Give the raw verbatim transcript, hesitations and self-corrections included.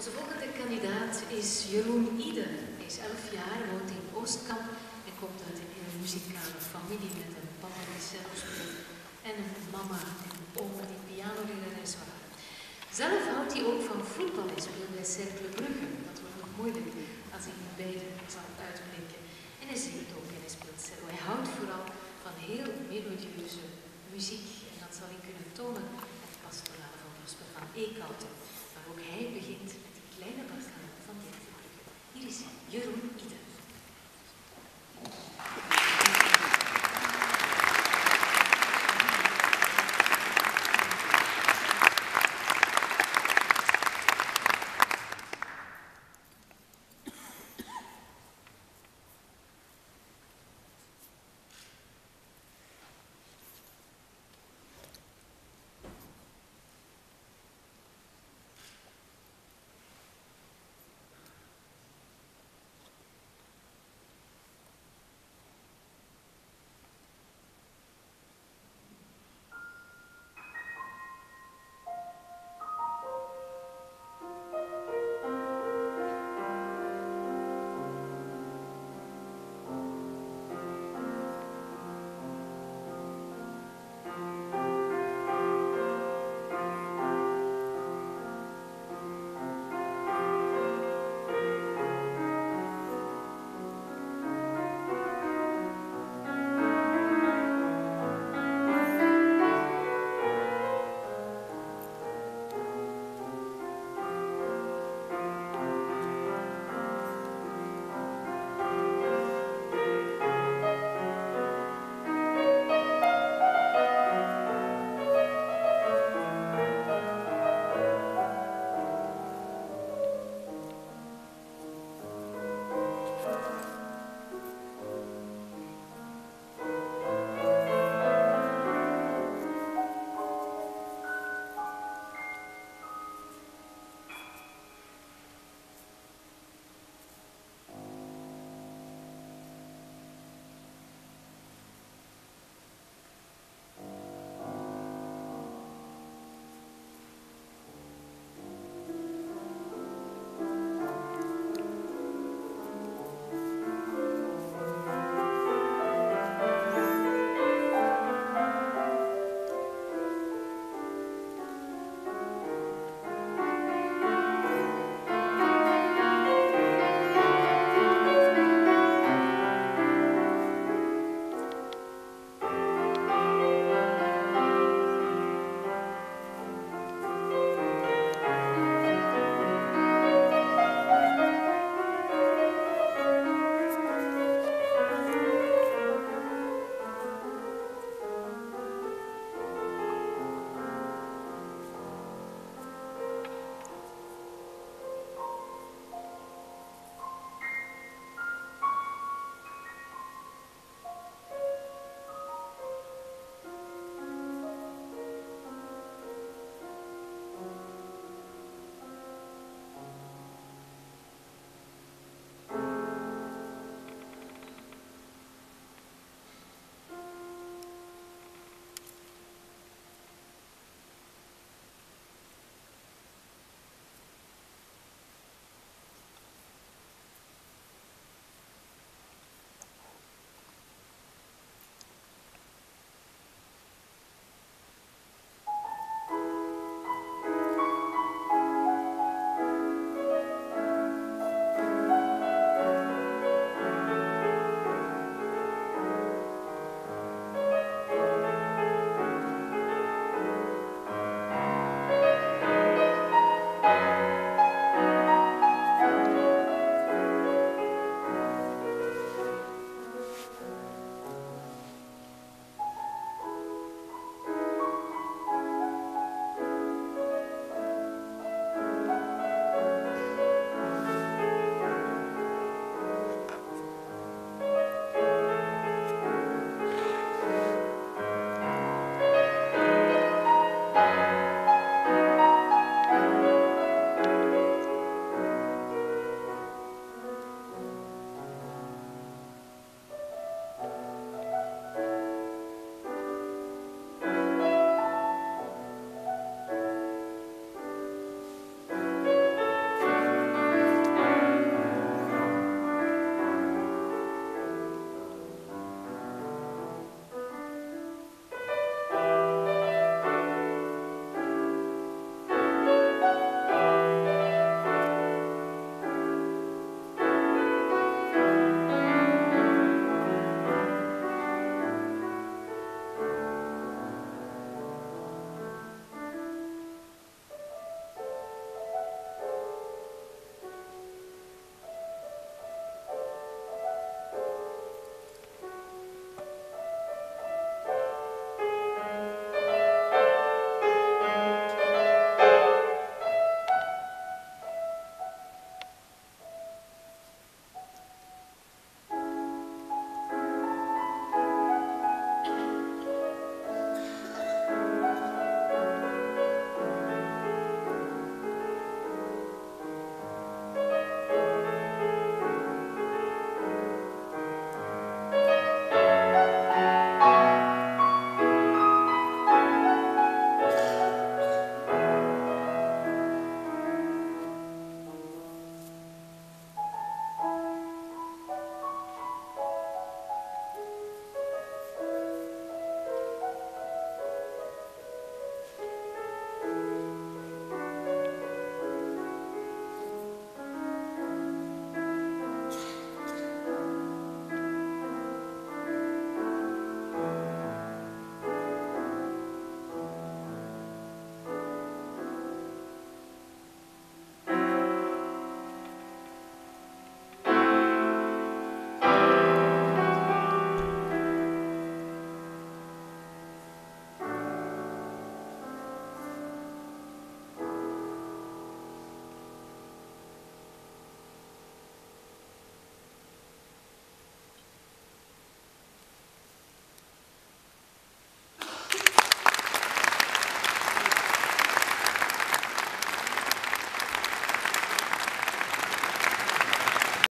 Onze volgende kandidaat is Jeroen Ide. Hij is elf jaar, woont in Oostkamp en komt uit een hele muzikale familie met een papa die zelf speelt en een mama en een oma die pianolerares waren. Zelf houdt hij ook van voetbal en speelt bij Cercle Brugge. Dat wordt nog moeilijk als hij in beide zal uitblinken. En hij zingt ook en hij speelt cello. Hij houdt vooral van heel melodieuze muziek en dat zal hij kunnen tonen met pastorale van Prosper van Eekhouten. Maar ook